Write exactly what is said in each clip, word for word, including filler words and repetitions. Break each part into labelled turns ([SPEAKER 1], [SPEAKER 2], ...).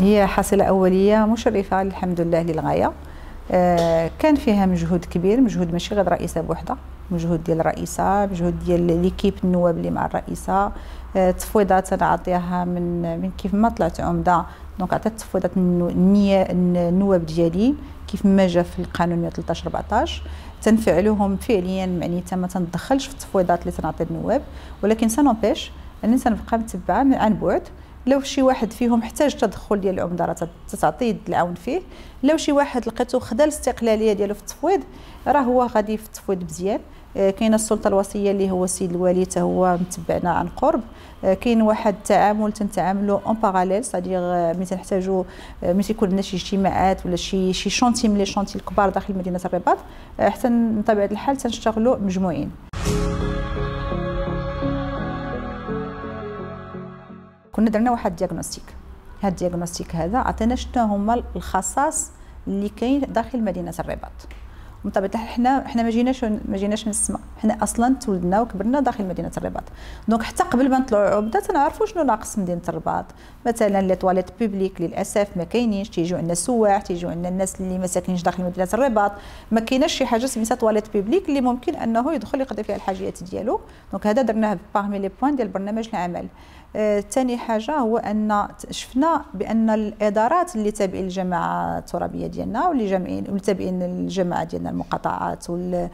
[SPEAKER 1] هي حصيلة أولية مشرفة الحمد لله للغاية. آه كان فيها مجهود كبير، مجهود ماشي غير الرئيسة بوحدها، مجهود ديال الرئيسة، مجهود ديال ليكيب النواب اللي مع الرئيسة. آه تفويضات نعطيها من من كيف ما طلعت عمدة، دونك عطيت تفويضات النية النواب ديالي كيف ما جا في القانون مئة وثلاثة عشر أربعطاش، تنفعلوهم فعليا، معنيتها ما تندخلش في التفويضات اللي تنعطي النواب، ولكن سانوبيش اني تنبقى متبعه عن بعد. لو شي واحد فيهم احتاج تدخل ديال العمده راه تعطي العون فيه، لو شي واحد لقيتو خدا الاستقلاليه ديالو في التفويض راه هو غادي في التفويض مزيان. كاينه السلطه الوصيه اللي هو السيد الوالي حتى هو متبعنا عن قرب. كاين واحد التعامل تنتعاملوا اون باراليل، صديق ملي تنحتاجوا ملي تيكون عندنا شي اجتماعات ولا شي شي شونتي من لي شونتي الكبار داخل مدينه الرباط، حتى بطبيعه الحال تنشتغلوا مجموعين. كنا درنا واحد الدياغنوستيك، هذا الدياغنوستيك هذا عطينا شنو هما الخصائص اللي كاين داخل مدينه الرباط. وبطبيعه الحال حنا حنا ما جيناش ما جيناش من السماء، حنا اصلا تولدنا وكبرنا داخل مدينه الرباط، دونك حتى قبل ما نطلعوا عبده تنعرفوا شنو ناقص مدينه الرباط. مثلا لي طواليت بوبليك للاسف ما كاينينش، تيجيو عندنا السواح، تيجيو عندنا الناس اللي ما ساكنينش داخل مدينه الرباط، ما كايناش شي حاجه سميتها طواليت بوبليك اللي ممكن انه يدخل يقضي فيها الحاجيات ديالو. دونك هذا درناه باغمي لي بوين ديال برنامج العمل. ثاني آه، حاجه هو ان شفنا بان الادارات اللي تابعين للجماعه الترابيه ديالنا واللي جامعين واللي تابعين للجماعه ديالنا المقاطعات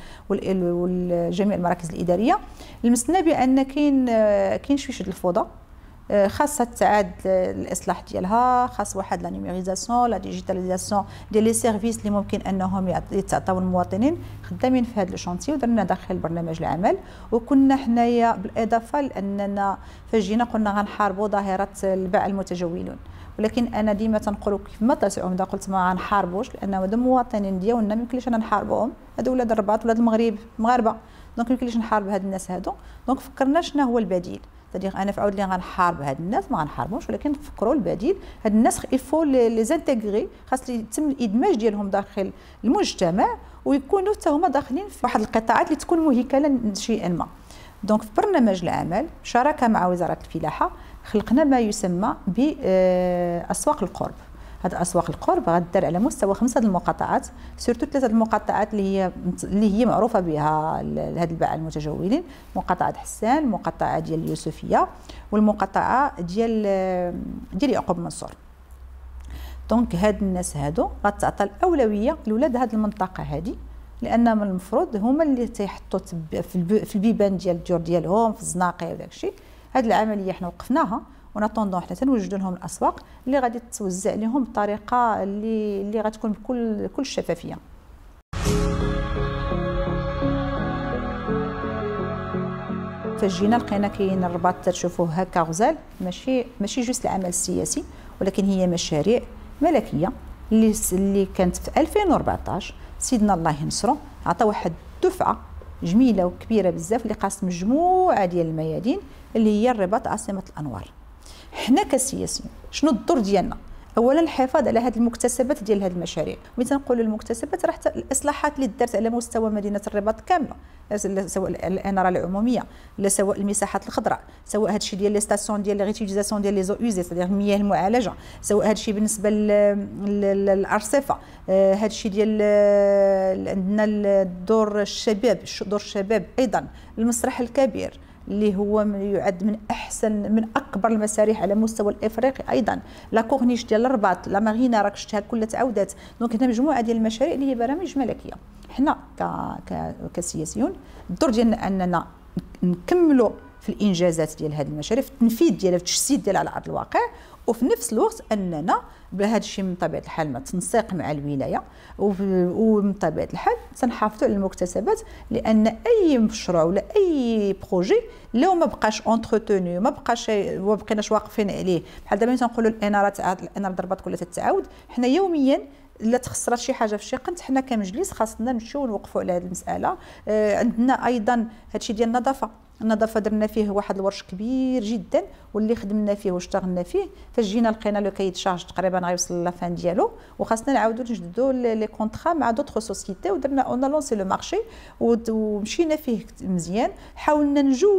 [SPEAKER 1] وجميع المراكز الاداريه، لمسنا بان كاين كاين شويه شد الفوضى، خاصها تعاد الاصلاح ديالها، خاص واحد لا نيميريزاسيون لا ديجيتاليزاسيون ديال لي سيرفيس اللي ممكن انهم يتعطاو للمواطنين. خدامين في هذا الشونتي ودرنا داخل برنامج العمل. وكنا حنايا بالاضافه لاننا فجينا قلنا غنحاربوا ظاهره الباع المتجولون، ولكن انا ديما تنقول كيف ما طلعت عمده قلت ما غنحاربوش، لان هادو المواطنين ديالنا ما يمكنليش انا نحاربوهم، هادو ولاد الرباط ولاد المغرب مغاربه، دونك ما يمكنليش نحارب هاد الناس هادو. دونك فكرنا شنو هو البديل، c'est-à-dire انا في عاود اللي غنحارب هاد الناس ما غنحاربهمش، ولكن نفكروا البديل. هاد الناس يفو لي زانتيغري، خاص يتم الادماج ديالهم داخل المجتمع ويكونوا حتى هما داخلين في واحد القطاعات اللي تكون مهيكله لشيء ما. دونك في برنامج العمل شراكه مع وزاره الفلاحه خلقنا ما يسمى باسواق القرب. هاد اسواق القرب غدار على مستوى خمسه المقاطعات، سورتو ثلاثه المقاطعات اللي هي اللي هي معروفه بها هاد الباعه المتجولين، مقاطعه حسان، المقاطعه ديال اليوسفيه، والمقاطعه ديال ديال يعقوب منصور. دونك هاد الناس هادو غتعطى الاولويه لولاد هاد المنطقه هادي، لان من المفروض هما اللي تيحطوا في البيبان ديال الديور ديالهم في الزناقي وداك الشيء. هاد العمليه حنا وقفناها ونطوندون حتى نوجدوا لهم الاسواق اللي غادي توزع لهم بطريقه اللي اللي غتكون بكل كل الشفافيه. فجينا لقينا كاين الرباط تشوفوه هكا غزال، ماشي ماشي جوست العمل السياسي، ولكن هي مشاريع ملكيه اللي اللي كانت في ألفين وأربعطاش. سيدنا الله ينصرو عطى واحد الدفعه جميله وكبيره بزاف اللي قاسم مجموعه ديال الميادين اللي هي الرباط عاصمه الانوار. حنا كسياسيين شنو الدور ديالنا؟ اولا الحفاظ على هذه المكتسبات ديال هذه المشاريع. ملي تنقولوا المكتسبات راه حتى الاصلاحات اللي دارت على مستوى مدينه الرباط كامله، سواء الاناره العموميه، لا سواء المساحات الخضراء، سواء هذا الشيء ديال لي ستاسيون ديال ريتيليزاسيون ديال لي زو اوزي، سيتير المياه المعالجه، سواء هذا الشيء بالنسبه للارصفه، هذا الشيء ديال عندنا دور الشباب، دور الشباب ايضا، المسرح الكبير اللي هو يعد من احسن من اكبر المسارح على مستوى الافريقي، ايضا لا كورنيش ديال الرباط، لا مارينا راك شفتها كلها تعاودات. دونك هنا مجموعه ديال المشاريع اللي هي برامج ملكيه. حنا ك... ك... كسياسيون الدور ديالنا اننا نكملوا في الانجازات ديال هذه المشاريع، في التنفيذ ديالها، في التجسيد ديالها على ارض الواقع، وفي نفس الوقت اننا بهذا الشيء من طبيعه الحال ما تنسيق مع الولايه، ومن طبيعه الحال تنحافظوا على المكتسبات، لان اي مشروع ولا اي بروجي لو ما بقاش اونتروتوني، ما بقاش ما بقيناش واقفين عليه، بحال دابا تنقولوا الاناره الاناره الرباط كلها تتعاود، حنا يوميا الا تخسرت شي حاجه في شي قنت حنا كمجلس خاصنا نمشيو ونوقفوا على هذه المساله. آه عندنا ايضا هادشي ديال النظافه، النظافه درنا فيه واحد الورش كبير جدا واللي خدمنا فيه واشتغلنا فيه، فاش جينا لقينا لو كايد شارج تقريبا غيوصل لافان ديالو، وخاصنا نعاودوا نجددوا لي كونطرا مع دوطخ سوسيتي، ودرنا اون لونسي لو مارشي ومشينا فيه مزيان. حاولنا نجودوا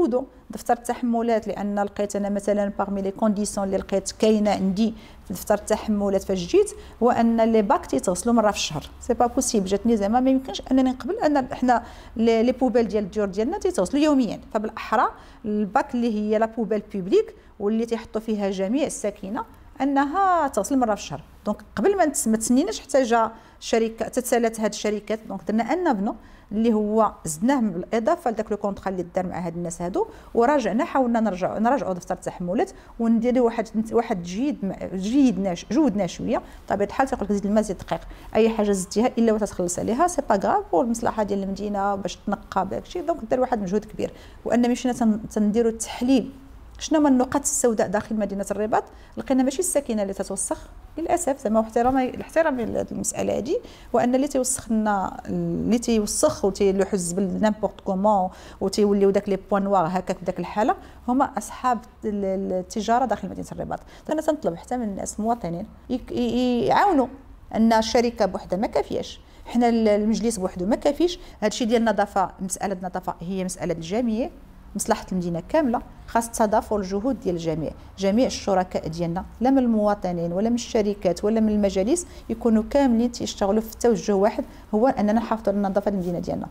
[SPEAKER 1] دفتر التحملات، لان لقيت انا مثلا باغمي لي كونديسيون اللي لقيت كاينه عندي في دفتر التحملات فاش جيت، هو ان لي باك تيتغسلوا مره في الشهر. سي با بوسيبل، جاتني زعما ما يمكنش انني نقبل ان حنا لي بوبيل ديال الديور ديالنا تيتغسلوا يوميا. فبالاحرى الباك اللي هي لا بوبيل بوبليك واللي تيحطوا فيها جميع الساكنه انها تغسل مره في الشهر. دونك قبل ما ما تسنيناش حتى جا شركه تتسالات هاد الشركات، دونك درنا ان بنو اللي هو زدناه بالاضافه لذاك لو كونطرا اللي دار مع هاد الناس هادو، وراجعنا حاولنا نرجعوا نراجعوا دفتر التحملات ونديروا واحد واحد جيد جيدنا جودنا شويه. بطبيعه الحال تيقول لك زيد الماء زيد الدقيق، اي حاجه زدتيها الا وتتخلص عليها سي با غاف، والمصلحه ديال المدينه باش تنقى داكشي. دونك دار واحد مجهود كبير، وان مشينا تنديروا التحليل شنو هما النقاط السوداء داخل مدينه الرباط. لقينا ماشي الساكنه اللي تتوسخ للاسف، زعما احترام الاحترام المساله هذه، وان اللي تيوسخ لنا اللي تيوسخ وتيلوحوا الزبل نيمبورط كومون وتيوليو داك لي بوان نوار هكاك بداك الحاله هما اصحاب التجاره داخل مدينه الرباط. انا تنطلب حتى من الناس المواطنين يعاونوا، ان الشركه بوحدها ما كافياش، حنا المجلس بوحده ما كافيش. هادشي ديال النظافه، مساله النظافه هي مساله الجميع، مصلحه المدينه كامله، خاص تضافر الجهود ديال الجميع. جميع الشركاء ديالنا لا من المواطنين ولا من الشركات ولا من المجالس يكونوا كاملين تيشتغلوا في توجه واحد، هو اننا نحافظوا على النظافه المدينه ديالنا.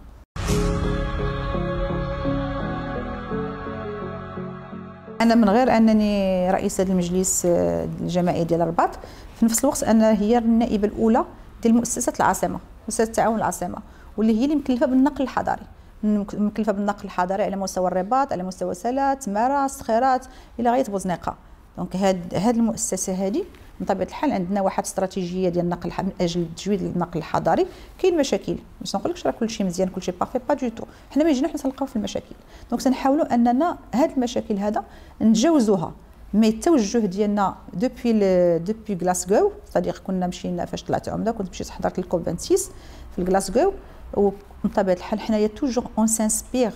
[SPEAKER 1] انا من غير انني رئيسه المجلس الجماعي ديال الرباط، في نفس الوقت انا هي النائبه الاولى ديال مؤسسه العاصمه، مؤسسه التعاون العاصمه، واللي هي اللي مكلفه بالنقل الحضاري، مكلفه بالنقل الحضاري على مستوى الرباط، على مستوى سالات، تماره، صخيرات، الى غايه بوزنيقه. دونك هاد هاد المؤسسه هذه بطبيعه الحال عندنا واحد استراتيجيه ديال النقل من اجل تجويد النقل الحضاري. كاين مشاكل، باش نقولكش راه كلشي مزيان كلشي بارفي، با دو تو، حنا ما يجينا حنا تلقاو في المشاكل. دونك تنحاولوا اننا هاد المشاكل هذا نتجاوزوها. مي التوجه ديالنا دوبوي دوبوي غلاسكو، صديق كنا مشينا فاش طلعت عمده، كنت مشيت حضرت الكوب ستة وعشرين في غلاسكو، وبطبيعه الحال حنايا توجور اون سانسبير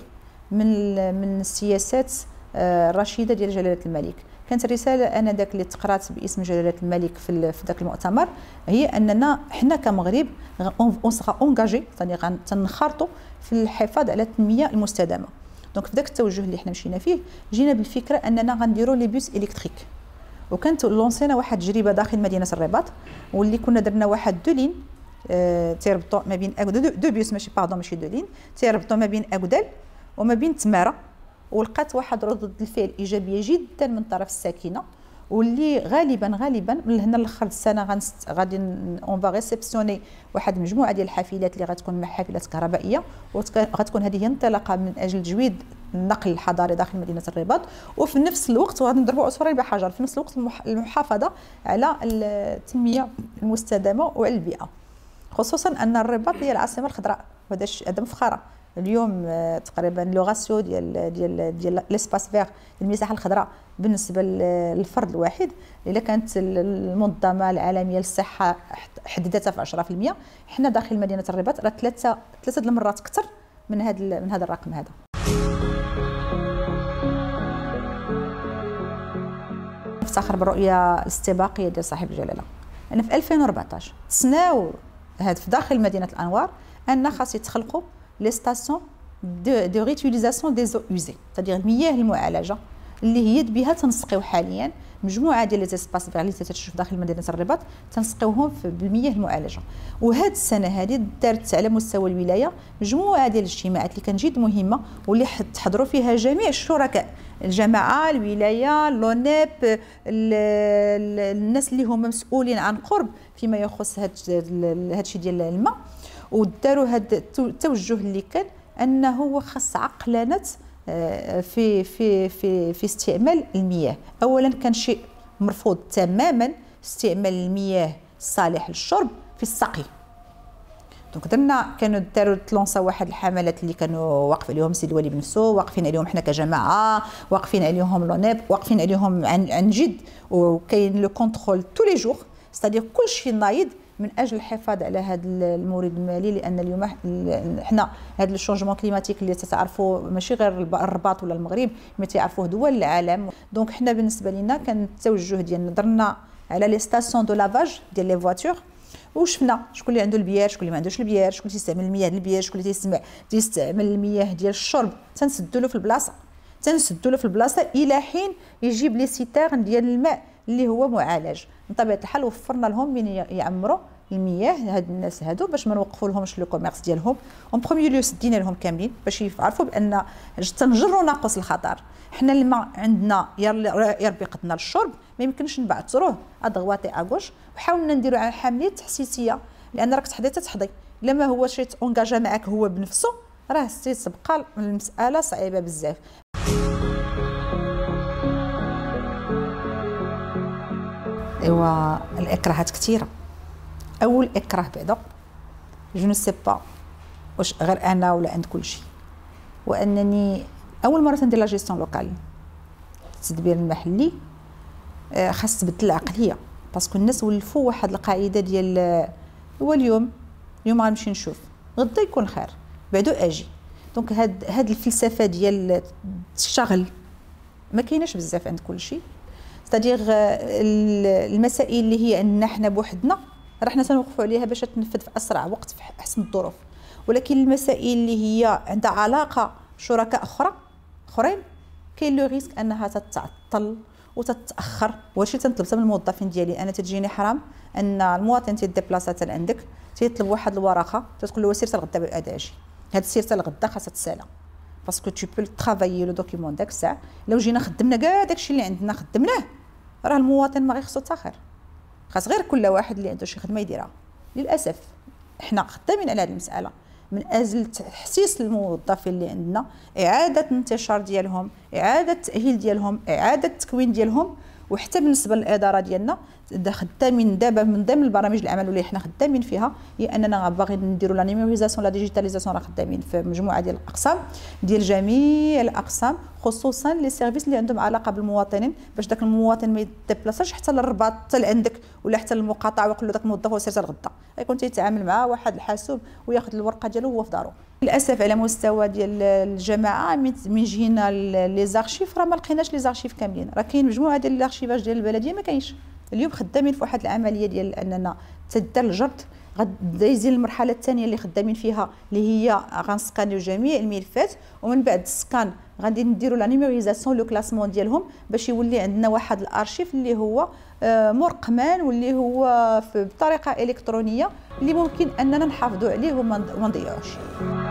[SPEAKER 1] من من السياسات الرشيده ديال جلاله الملك. كانت الرساله انا داك اللي تقرات باسم جلاله الملك في في ذاك المؤتمر هي اننا حنا كمغرب اون سرا اونجاجي، ثاني تنخرطوا في الحفاظ على التنميه المستدامه. دونك في ذاك التوجه اللي حنا مشينا فيه جينا بالفكره اننا غنديروا لي بيس الكتريك، وكانت لونسينا واحد التجربه داخل مدينه الرباط، واللي كنا درنا واحد دو لين أه تيربطوا ما بين دو, دو بيوس ماشي باردون ماشي دو لين، تيربطوا ما بين اكدال وما بين تماره، ولقات واحد ردود الفعل ايجابيه جدا من طرف الساكنه، واللي غالبا غالبا من هنا لاخر السنه غادي اون فا ريسبسيوني واحد المجموعه ديال الحافلات اللي غتكون مع حافلات كهربائيه، وغتكون هذه هي انطلاقه من اجل تجويد النقل الحضاري داخل مدينه الرباط، وفي نفس الوقت وغادي نضربوا عصفورين بحجر، في نفس الوقت المحافظه على التنميه المستدامه وعلى البيئه، خصوصا ان الرباط هي العاصمه الخضراء، وهذا هذا مفخره. اليوم تقريبا لو راسيو ديال ديال ديال ليسباس فيغ، المساحه الخضراء بالنسبه للفرد الواحد، الا كانت المنظمه العالميه للصحه حددتها في عشرة بالمئة، حنا داخل مدينه الرباط راه ثلاثه ثلاثه المرات اكثر من هذا من هذا الرقم هذا. نفتخر بالرؤيه الاستباقيه ديال صاحب الجلاله. انا في ألفين وأربعطاش تسناو هذا في داخل مدينه الانوار ان خاص يتخلقوا لي ستاسيون دو دو ريتيليزاسيون دي زو اوزي، تادير المياه المعالجه اللي هي بها تنسقيو حاليا مجموعه ديال لي زيسباس فيغ اللي تتشوف داخل مدينه الرباط تنسقيوهم بالمياه المعالجه. وهاد السنه هذه دارت على مستوى الولايه مجموعه ديال الاجتماعات اللي كان جد مهمه، واللي تحضروا فيها جميع الشركاء، الجماعه، الولايه، لونيب، الناس اللي هما مسؤولين عن قرب فيما يخص هاد الشيء ديال الماء، وداروا هذا التوجه اللي كان انه هو خاص عقلنه في في في في استعمال المياه. اولا كان شيء مرفوض تماما استعمال المياه الصالح للشرب في السقي. دونك درنا كانوا داروا تلونسا واحد الحملات اللي كانوا واقف عليهم السيد الولي بنفسه، واقفين عليهم حنا كجماعه، واقفين عليهم لونيب، واقفين عليهم عن عن جد، وكاين لو كونترول تو لي جور، ستادير كلشي نايض من اجل الحفاظ على هذا المورد المالي. لان اليوم حنا هذا الشونجمون كليماتيك اللي تتعرفوا ماشي غير الرباط ولا المغرب، ما تعرفوه دول العالم. دونك حنا بالنسبه لنا كان التوجه ديالنا درنا على لي ستاسيون دو لافاج ديال لي فواتور، وشفنا شكون اللي عنده البيار، شكون اللي ما عندوش البيار، شكون اللي تيستعمل المياه ديال البيار، شكون اللي تيستعمل المياه ديال الشرب، تنسدوا له في البلاصه، تنسدوا له في البلاصه الى حين يجيب لي سيتيرن ديال الماء اللي هو معالج. من طبيعه الحال وفرنا لهم من يعمروا المياه هاد الناس هادو باش ما نوقفوا لهمش لو كوميرس ديالهم. اون بروميير لو سدينا لهم كاملين باش يعرفوا بان تنجروا ناقص الخطر. حنا الماء عندنا يا ربي قدنا للشرب، ما يمكنش نبعثروه ادغواتي اغوش. وحاولنا نديروا على حمليه تحسيسيه، لان راك تحضي تتحضي لما هو شي اونجاجا معك هو بنفسه راه تبقى المساله صعيبه بزاف. ايوا الاكراهات كثيره. اول اكراه بعدا جو نو سي با واش غير انا ولا عند كل شيء، وانني اول مره تندير لا جيستيون لوكال التدبير المحلي خاص تبدل العقليه، باسكو الناس ولفوا واحد القاعده ديال هو اليوم اليوم غنمشي نشوف غدا يكون خير بعدو اجي. دونك هاد هاد الفلسفه ديال الشغل ما كايناش بزاف عند كل شيء. ستادير المسائل اللي هي ان حنا بوحدنا راه حنا تنوقفوا عليها باش تنفذ في اسرع وقت في احسن الظروف، ولكن المسائل اللي هي عندها علاقه بشركاء اخرى اخرين كاين لو ريسك انها تتعطل وتتاخر. وهادشي تنطلب من الموظفين ديالي انا تجيني حرام ان المواطن تيديبلاصا حتى لعندك تيطلب واحد الورقه تتقول له سير حتى الغدا بعد اجي. هاد السير حتى الغدا خاصها تسالى باسكو تو بو ترافايي لو دوكيمون داك الساعه. لو جينا خدمنا كاع داكشي اللي عندنا خدمناه راه المواطن ما غيخصو حتى خير، خاص غير كل واحد اللي عنده شي خدمه يديرها. للاسف حنا خدامين على هذه المساله من اجل تحسيس الموظفين اللي عندنا، اعاده الانتشار ديالهم، اعاده التاهيل ديالهم، اعاده التكوين ديالهم. وحتى بالنسبه للاداره ديالنا خدامين دابا من ضمن البرامج العمل اللي حنا خدامين فيها هي اننا باغيين نديروا لا نيميريزاسيون لا ديجيتاليزاسيون. راه خدامين في مجموعه ديال الاقسام ديال جميع الاقسام، خصوصا لي سيرفيس اللي عندهم علاقه بالمواطنين، باش داك المواطن ما يدبلاصاش حتى للرباط حتى لعندك ولا حتى للمقاطعه ويقول له داك الموظف سير الغدا، يكون تيتعامل مع واحد الحاسوب وياخذ الورقه ديالو وهو في دارو. للاسف على مستوى ديال الجماعه من جينا لي زارشيف راه ما لقيناش لي زارشيف كاملين. راه كاين مجموعه ديال الارشيفاج ديال البلديه ما كاينش. اليوم خدامين في واحد العمليه ديال اننا تدار الجرد غادي المرحله الثانيه اللي خدامين فيها اللي هي غنسكانيو جميع الملفات، ومن بعد السكان غادي نديروا لا نيميريزاسيون لو كلاسمون ديالهم باش يولي عندنا واحد الارشيف اللي هو مرقمان واللي هو بطريقه الكترونيه اللي ممكن اننا نحافظوا عليه وما نضيعوش.